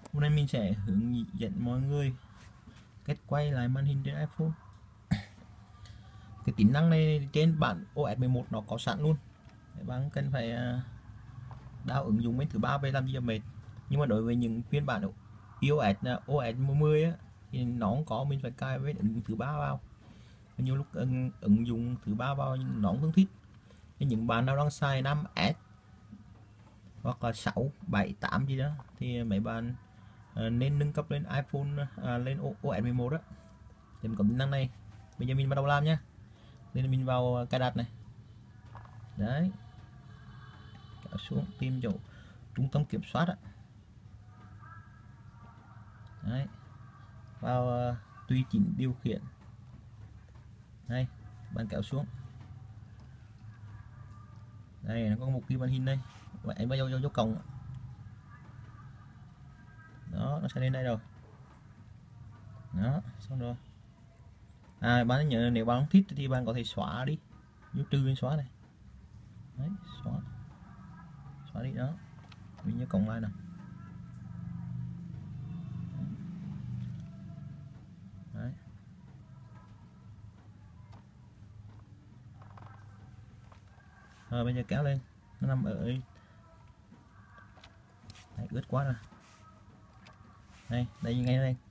Hôm nay mình sẽ hướng dẫn mọi người cách quay lại màn hình trên iPhone. Cái tính năng này trên bản OS 11 nó có sẵn luôn. Các bạn cần phải đào ứng dụng bên thứ ba về làm gì mệt. Nhưng mà đối với những phiên bản iOS OS 10 á, thì nó không có, mình phải cài với ứng dụng thứ ba vào. Nhiều lúc ứng dụng thứ ba vào nó không tương thích. Nên những bạn nào đang xài 5S hoặc là 6, 7, 8 gì đó thì mấy bạn nên nâng cấp lên iPhone lên OS 11 đó để mình có tính năng này. Bây giờ mình bắt đầu làm nhé. Nên mình vào cài đặt này, đấy, kéo xuống tìm chỗ trung tâm kiểm soát đó. Đấy, vào tùy chỉnh điều khiển đây, bạn kéo xuống đây, nó có một cái màn hình đây, và em vào dấu cộng đó, nó sẽ lên đây rồi đó, xong rồi bạn nhớ nếu bạn không thích thì bạn có thể xóa đi, dấu trừ lên xóa này, đấy, xóa đi đó, mình nhớ cộng lại nào. Đấy. Rồi bây giờ kéo lên, nó nằm ở đấy, ướt quá rồi, đây ngay đây,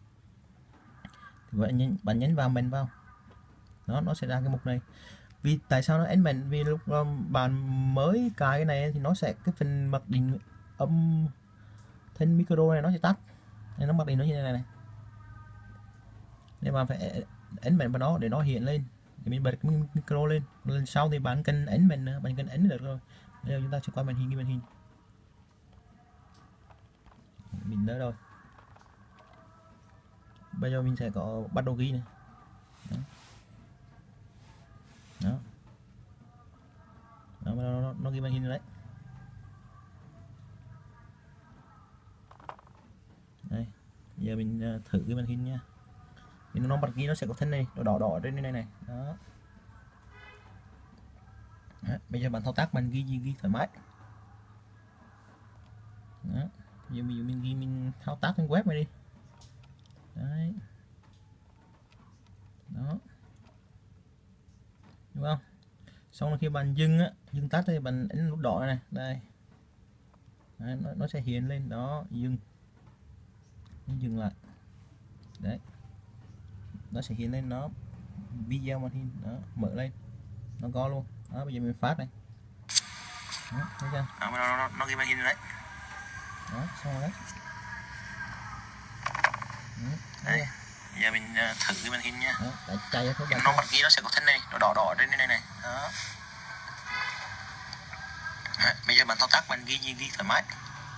bạn nhấn vào mình vào đó, nó sẽ ra cái mục này. Vì tại sao nó ấn mình, vì lúc bạn mới cài cái này thì nó sẽ cái phần mặc định âm thanh micro này nó sẽ tắt, nên nó mặc định nó như này này, nên bạn phải ấn mình vào nó để nó hiện lên, thì mình bật cái micro lên. Lần sau thì bạn cần ấn mình nữa, bạn cần ấn được rồi. Bây giờ chúng ta sẽ qua màn hình, cái màn hình mình đỡ rồi. Bây giờ mình sẽ có bắt đầu ghi này đó, đó. Nó ghi màn hình đấy. Đây, giờ mình thử cái màn hình nha. Thì nó bật ghi nó sẽ có thân này, đỏ đỏ trên đây này đó. Đó, bây giờ bạn thao tác bạn ghi thoải mái đó. Giờ mình ghi, mình thao tác trên web này đi, đấy đó, đúng không? Xong rồi khi bạn dừng tắt thì bạn ấn nút đỏ này đây, đấy, nó sẽ hiện lên đó, dừng lại, đấy, nó sẽ hiện lên nó video màn hình đó, mở lên nó có luôn đó. Bây giờ mình phát này đó, thấy chưa? Nó ghi màn hình đấy đó, xong rồi đấy. Đây, giờ mình thử cái màn hình nha. Đó, chạy cho nó bật ghi nó sẽ có thân này, đỏ đỏ trên đây này đó. Đó, bây giờ bạn thao tác bạn ghi thoải mái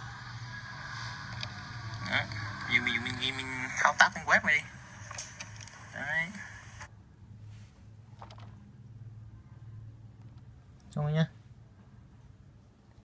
đó. Bây giờ mình thao tác trên web này đi, đấy, xong rồi nha.